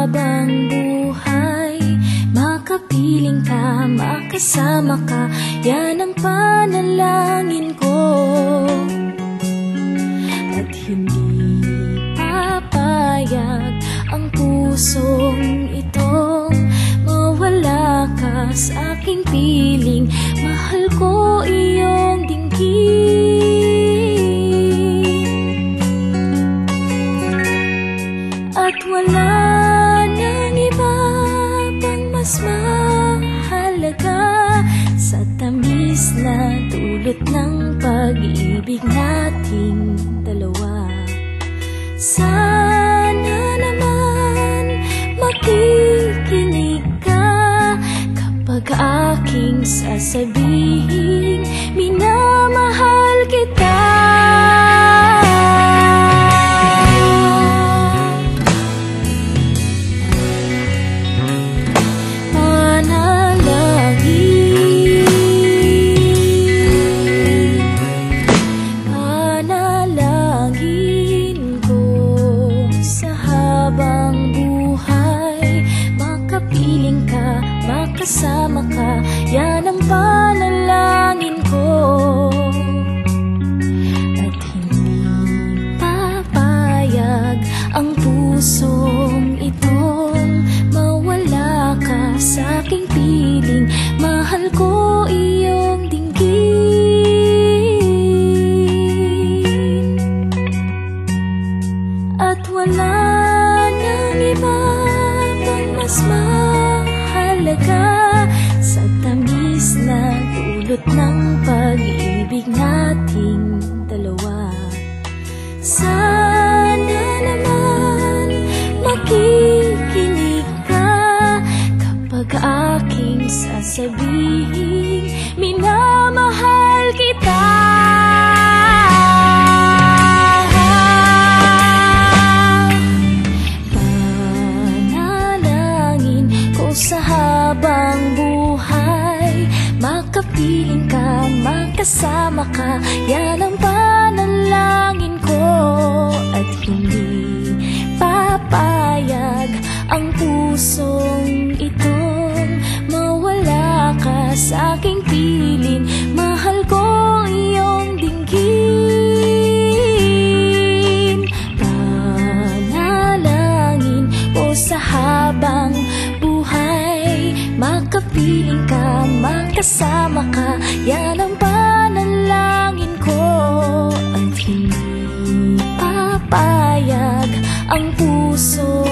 habang buhay. Makapiling ka, makasama ka, yan ang panalangin ko. At hindi papayag ang pusong itong mawala ka sa aking piling. Mahal ko iyong dinggin. At wala nang iba pang mas mahalaga sa tamis na dulot ng pag-ibig nating dalawa. Sana naman makikinig ka kapag aking sasabihin minamahal kita. Makasama ka, yan ang panalangin ko. At hindi papayag ang pusong itong mawala ka sa aking piling. Mahal ko iyong dinggin. At wala nang iba pang mas mahalaga sa tamis na dulot ng pag-ibig nating dalawa. Sana naman makikinig ka kapag aking sasabihin minamahal kita. Panalangin ko sa habang buhay, makapiling ka, makasama ka, yan ang panalangin ko. At hindi papayag ang pusong itong mawala ka sa aking piling. Mahal ko iyong dinggin. Panalangin ko sa habang buhay, makapiling ka, makasama ka, yan ang panalangin ko. At hindi papayag ang puso